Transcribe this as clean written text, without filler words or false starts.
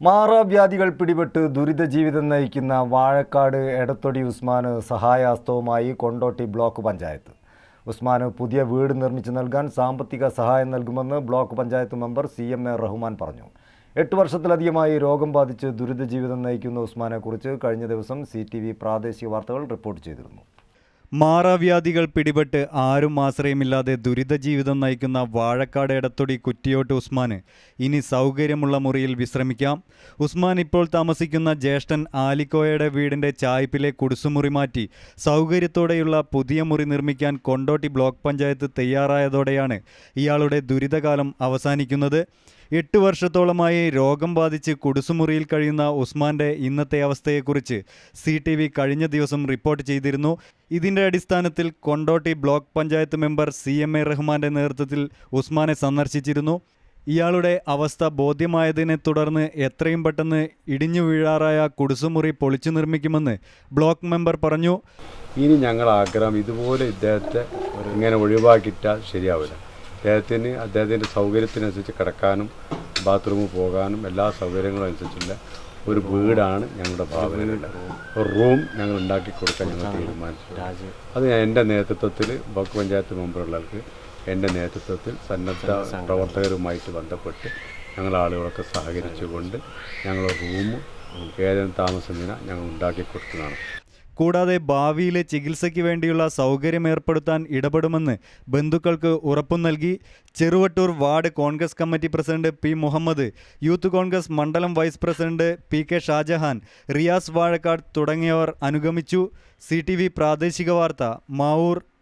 മാറാവ്യാധികൾ പിടിപെട്ട് ദുരിത ജീവിതം നയിക്കുന്ന വാഴക്കാട് എടത്തൊടി ഉസ്മാന് സഹായഹസ്തവുമായി കൊണ്ടോട്ടി ബ്ലോക്ക് പഞ്ചായത്ത്. ഉസ്മാന് പുതിയ വീട് നിർമ്മിച്ചു നൽകാൻ സാമ്പത്തിക സഹായം നൽകുമെന്ന് block panchayat member CMA Rahman പറഞ്ഞു. 8 വർഷത്തിലധികമായി രോഗം ബാധിച്ച് ദുരിത ജീവിതം നയിക്കുന്ന ഉസ്മാനെക്കുറിച്ച് കഴിഞ്ഞ ദിവസം CTV പ്രാദേശിക വാർത്തകൾ റിപ്പോർട്ട് ചെയ്തിരുന്നു. മാറാവ്യാധികൾ പിടിപെട്ട് ആരും ആശ്രയമില്ലാതെ ദുരിത ജീവിതം നയിക്കുന്ന വാഴക്കാട് എടത്തൊടി കുറ്റിയോട്ട് ഉസ്മാന് ഇനി സൗകര്യമുള്ള മുറിയിൽ വിശ്രമിക്കാം. ഉസ്മാൻ ഇപ്പോൾ താമസിക്കുന്ന ജ്യേഷ്ഠൻ ആലിക്കോയയുടെ വീടിൻ്റെ ചായ്പിലെ കുടിസുമുറി മാറ്റി സൗകര്യത്തോടെയുള്ള പുതിയ മുറി നിർമ്മിക്കാൻ കൊണ്ടോട്ടി ബ്ലോക്ക് പഞ്ചായത്ത് തയ്യാറായതോടെയാണ് ഇയാളുടെ ദുരിതകാലം അവസാനിക്കുന്നത്. 8 വർഷത്തോളമായി രോഗം ബാധിച്ച് കുടിസുമുറിയിൽ കഴിയുന്ന ഉസ്മാന്റെ ഇന്നത്തെ അവസ്ഥയെക്കുറിച്ച് CTV കഴിഞ്ഞ ദിവസം റിപ്പോർട്ട് ചെയ്തിരുന്നു. ഇതിൻ്റെ അടിസ്ഥാനത്തിൽ Kondotty block panchayat member CMA റഹ്മാന്റെ നേതൃത്വത്തിൽ ഉസ്മാനെ സന്ദർശിച്ചിരുന്നു. ഇയാളുടെ അവസ്ഥ ബോധ്യമായതിനെ തുടർന്ന് എത്രയും പെട്ടെന്ന് ഇടിഞ്ഞു വീഴാറായ കുടിസുമുറി പൊളിച്ചു നിർമ്മിക്കുമെന്ന് ബ്ലോക്ക് മെമ്പർ പറഞ്ഞു. ഇനി ഞങ്ങൾ ആഗ്രഹം ഇതുപോലെ ഇദ്ദേഹത്തെ ഇങ്ങനെ ഒഴിവാക്കിയിട്ടാൽ ശരിയാവില്ല. അദ്ദേഹത്തിൻ്റെ സൗകര്യത്തിനനുസരിച്ച് കിടക്കാനും ബാത്റൂമിൽ പോകാനും എല്ലാ സൗകര്യങ്ങളും അനുസരിച്ചുള്ള ഒരു വീടാണ് ഞങ്ങളുടെ ഭാവനയിലുള്ളത്. ഒരു റൂം ഞങ്ങൾ ഉണ്ടാക്കി കൊടുക്കാൻ ഞങ്ങൾ തീരുമാനിച്ചു. അത് എൻ്റെ നേതൃത്വത്തിൽ ബ്ലോക്ക് പഞ്ചായത്ത് മെമ്പറുകൾക്ക് എൻ്റെ നേതൃത്വത്തിൽ സന്നദ്ധ പ്രവർത്തകരുമായിട്ട് ബന്ധപ്പെട്ട് ഞങ്ങൾ ആളുകളൊക്കെ സഹകരിച്ചുകൊണ്ട് ഞങ്ങൾ റൂം ഏതെങ്കിലും താമസത്തിന് ഞങ്ങൾ ഉണ്ടാക്കി കൊടുക്കുന്നതാണ്. കൂടാതെ ഭാവിയിലെ ചികിത്സയ്ക്ക് വേണ്ടിയുള്ള സൗകര്യമേർപ്പെടുത്താൻ ഇടപെടുമെന്ന് ബന്ധുക്കൾക്ക് ഉറപ്പു നൽകി. Cheruvattoor ward Congress committee president P. Muhammad, youth Congress മണ്ഡലം vice president PK Shajahan, Riyas Vazhakkad തുടങ്ങിയവർ അനുഗമിച്ചു. CTV പ്രാദേശിക വാർത്ത മാവൂർ.